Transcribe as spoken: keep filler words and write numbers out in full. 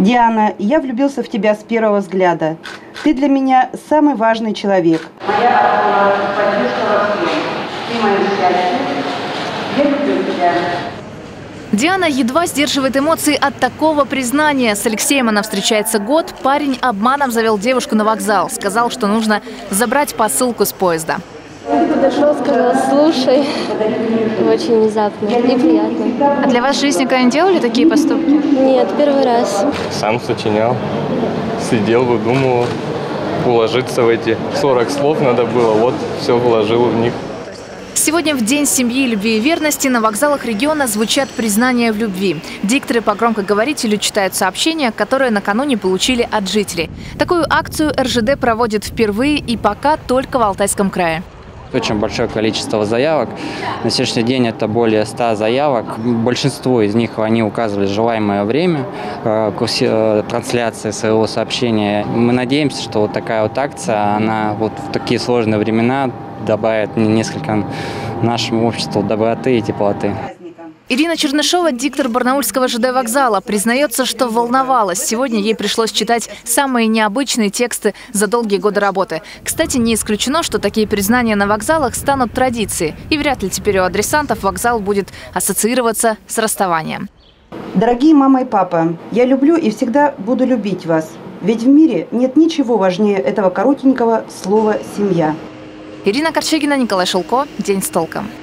Диана, я влюбился в тебя с первого взгляда. Ты для меня самый важный человек. Моя опора, поддержка во всем. Ты мое счастье. Я люблю тебя. Диана едва сдерживает эмоции от такого признания. С Алексеем она встречается год. Парень обманом завел девушку на вокзал. Сказал, что нужно забрать посылку с поезда. Он подошел, сказал: слушай. Очень внезапно и приятно. А для вас в жизни когда-нибудь делали такие поступки? Нет, первый раз. Сам сочинял, сидел, выдумывал. Уложиться в эти сорок слов надо было, вот все вложил в них. Сегодня в День семьи, любви и верности на вокзалах региона звучат признания в любви. Дикторы по громкоговорителю читают сообщения, которые накануне получили от жителей. Такую акцию эр жэ дэ проводит впервые и пока только в Алтайском крае. Очень большое количество заявок. На сегодняшний день это более ста заявок. Большинство из них они указывали желаемое время э, трансляции своего сообщения. Мы надеемся, что вот такая вот акция, она вот в такие сложные времена добавит несколько нашему обществу доброты и теплоты. Ирина Чернышова, диктор барнаульского жэ дэ вокзала, признается, что волновалась. Сегодня ей пришлось читать самые необычные тексты за долгие годы работы. Кстати, не исключено, что такие признания на вокзалах станут традицией. И вряд ли теперь у адресантов вокзал будет ассоциироваться с расставанием. Дорогие мама и папа, я люблю и всегда буду любить вас. Ведь в мире нет ничего важнее этого коротенького слова «семья». Ирина Корчагина, Николай Шелко. День с толком.